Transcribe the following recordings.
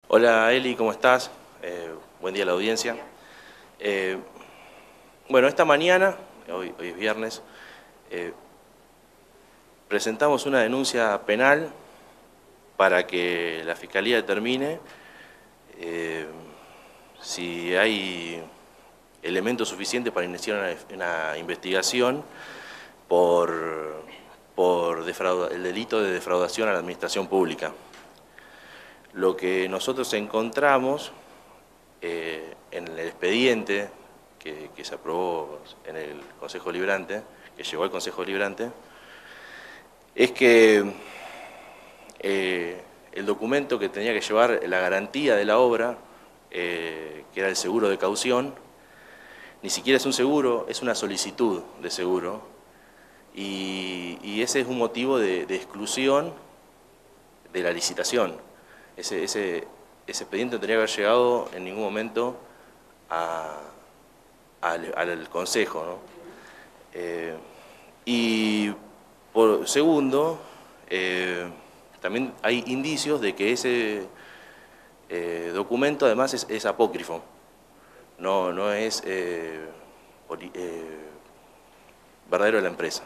Hola Eli, ¿cómo estás? Buen día a la audiencia. Bueno, esta mañana, hoy es viernes, presentamos una denuncia penal para que la Fiscalía determine si hay elementos suficientes para iniciar una investigación por el delito de defraudación a la administración pública. Lo que nosotros encontramos en el expediente que se aprobó en el Consejo Deliberante, que llegó al Consejo Deliberante, es que el documento que tenía que llevar la garantía de la obra, que era el seguro de caución, ni siquiera es un seguro, es una solicitud de seguro, y ese es un motivo de exclusión de la licitación. Ese expediente no tenía que haber llegado en ningún momento al Consejo, ¿no? Y por segundo, también hay indicios de que ese documento además es apócrifo, no es verdadero de la empresa.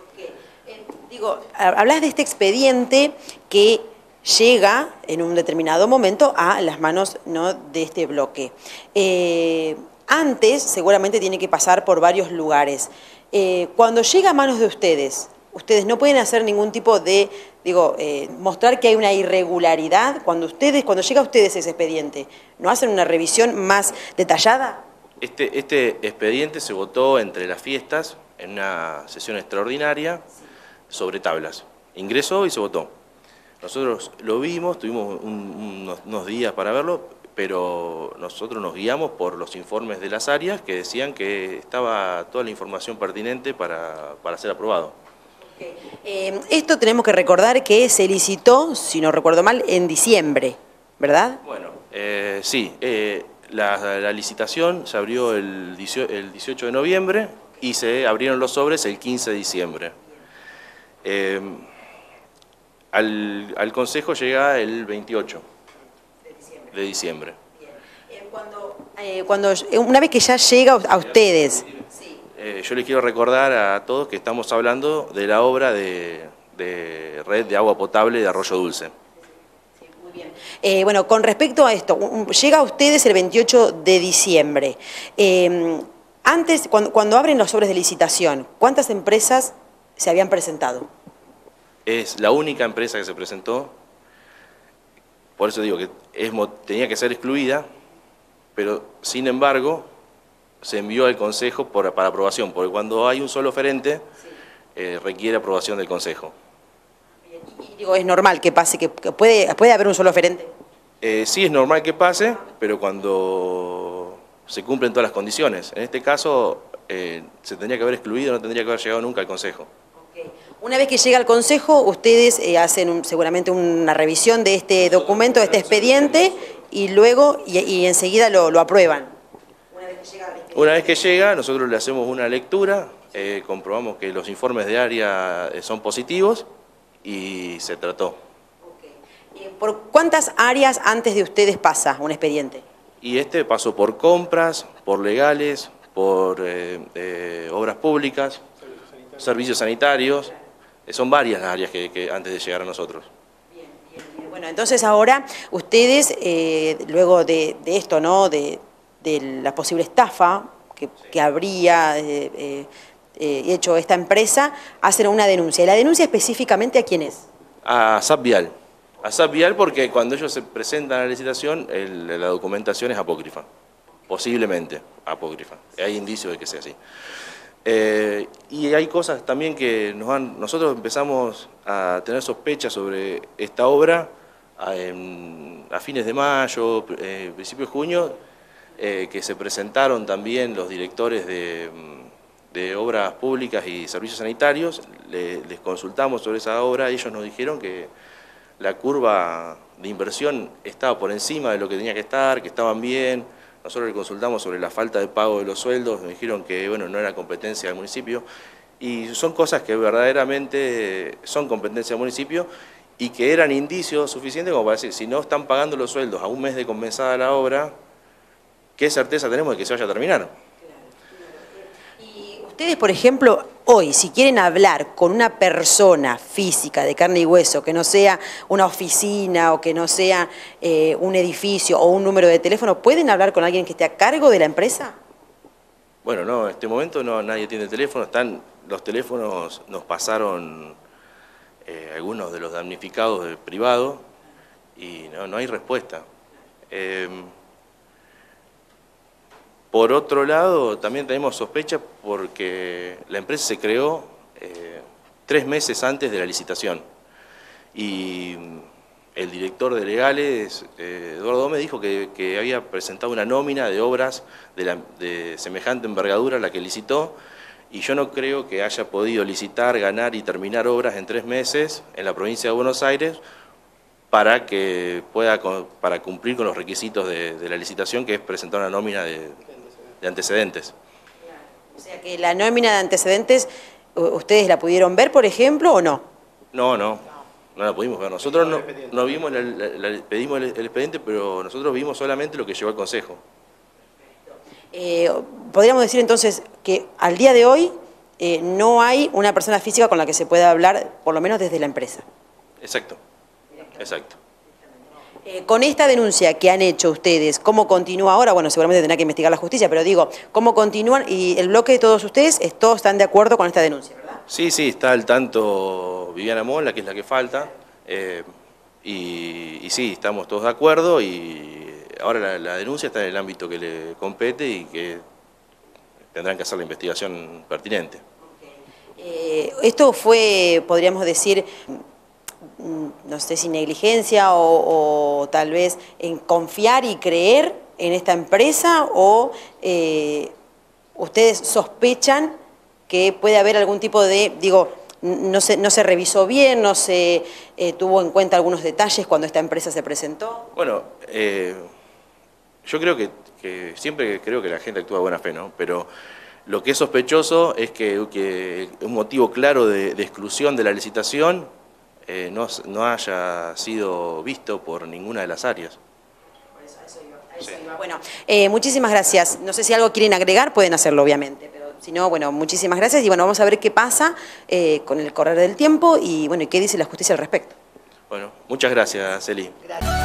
Hablas de este expediente que llega en un determinado momento a las manos, ¿no?, de este bloque. Antes seguramente tiene que pasar por varios lugares. Cuando llega a manos de ustedes no pueden hacer ningún tipo de, mostrar que hay una irregularidad. Cuando llega a ustedes ese expediente, ¿no hacen una revisión más detallada? Este expediente se votó entre las fiestas en una sesión extraordinaria sobre tablas. Ingresó y se votó. Nosotros lo vimos, tuvimos unos días para verlo, pero nosotros nos guiamos por los informes de las áreas que decían que estaba toda la información pertinente para ser aprobado. Esto tenemos que recordar que se licitó, si no recuerdo mal, en diciembre, ¿verdad? Bueno, sí, la licitación se abrió el 18 de noviembre y se abrieron los sobres el 15 de diciembre. Al Consejo llega el 28 de diciembre. Una vez que ya llega a ustedes... Yo les quiero recordar a todos que estamos hablando de la obra de red de agua potable de Arroyo Dulce. Sí, muy bien. Bueno, con respecto a esto, llega a ustedes el 28 de diciembre. Antes, cuando abren los sobres de licitación, ¿cuántas empresas se habían presentado? Es la única empresa que se presentó, por eso digo que tenía que ser excluida, pero sin embargo se envió al Consejo para aprobación, porque cuando hay un solo oferente requiere aprobación del Consejo. Y es normal que pase, que puede haber un solo oferente. Sí, es normal que pase, pero cuando se cumplen todas las condiciones. En este caso se tendría que haber excluido, no tendría que haber llegado nunca al Consejo. Una vez que llega al Consejo, ustedes hacen seguramente una revisión de este documento, de este expediente, y luego y enseguida lo aprueban. Una vez que llega, nosotros le hacemos una lectura, comprobamos que los informes de área son positivos y se trató. ¿Por cuántas áreas antes de ustedes pasa un expediente? Y pasó por compras, por legales, por obras públicas, servicios sanitarios. Son varias las áreas que antes de llegar a nosotros. Bien. Bueno, entonces ahora ustedes, luego de esto, ¿no?, de la posible estafa que habría hecho esta empresa, hacen una denuncia. ¿Y la denuncia específicamente a quién es? A SAP Vial. A SAP Vial porque cuando ellos se presentan a la licitación, la documentación es apócrifa. Posiblemente apócrifa. Hay indicios de que sea así. Y hay cosas también que nosotros empezamos a tener sospechas sobre esta obra a fines de mayo, principios de junio, que se presentaron también los directores de obras públicas y servicios sanitarios. Les consultamos sobre esa obra y ellos nos dijeron que la curva de inversión estaba por encima de lo que tenía que estar, que estaban bien. Nosotros le consultamos sobre la falta de pago de los sueldos, nos dijeron que bueno, no era competencia del municipio, y son cosas que verdaderamente son competencia del municipio y que eran indicios suficientes como para decir, si no están pagando los sueldos a un mes de comenzada la obra, ¿qué certeza tenemos de que se vaya a terminar? Y ustedes, por ejemplo, hoy, si quieren hablar con una persona física de carne y hueso, que no sea una oficina o que no sea un edificio o un número de teléfono, ¿pueden hablar con alguien que esté a cargo de la empresa? Bueno, no, en este momento no, nadie tiene teléfono, los teléfonos nos pasaron algunos de los damnificados del privado y no hay respuesta. Por otro lado, también tenemos sospecha porque la empresa se creó 3 meses antes de la licitación y el director de legales, Eduardo Gómez, dijo que había presentado una nómina de obras de semejante envergadura a la que licitó, y yo no creo que haya podido licitar, ganar y terminar obras en 3 meses en la provincia de Buenos Aires para cumplir con los requisitos de la licitación, que es presentar una nómina de antecedentes. O sea que la nómina de antecedentes, ¿ustedes la pudieron ver, por ejemplo, o no? No la pudimos ver. Nosotros no vimos, pedimos el expediente, pero nosotros vimos solamente lo que llegó al Consejo. Podríamos decir entonces que al día de hoy no hay una persona física con la que se pueda hablar, por lo menos desde la empresa. Exacto. Con esta denuncia que han hecho ustedes, ¿cómo continúa ahora? Bueno, seguramente tendrá que investigar la justicia, pero digo, ¿cómo continúan? Y el bloque de todos ustedes, todos están de acuerdo con esta denuncia, ¿verdad? Sí, está al tanto Viviana Mola, que es la que falta, y sí, estamos todos de acuerdo, y ahora la denuncia está en el ámbito que le compete y que tendrán que hacer la investigación pertinente. Esto fue, podríamos decir, no sé si negligencia o tal vez en confiar y creer en esta empresa, o ustedes sospechan que puede haber algún tipo de, digo, no se revisó bien, no se tuvo en cuenta algunos detalles cuando esta empresa se presentó. Bueno, yo creo que siempre creo que la gente actúa de buena fe, ¿no? Pero lo que es sospechoso es que un motivo claro de exclusión de la licitación no haya sido visto por ninguna de las áreas. Eso iba. Bueno, muchísimas gracias. No sé si algo quieren agregar, pueden hacerlo obviamente, pero si no, bueno, muchísimas gracias y bueno, vamos a ver qué pasa con el correr del tiempo y bueno, y qué dice la justicia al respecto. Bueno, muchas gracias, Eli. Gracias.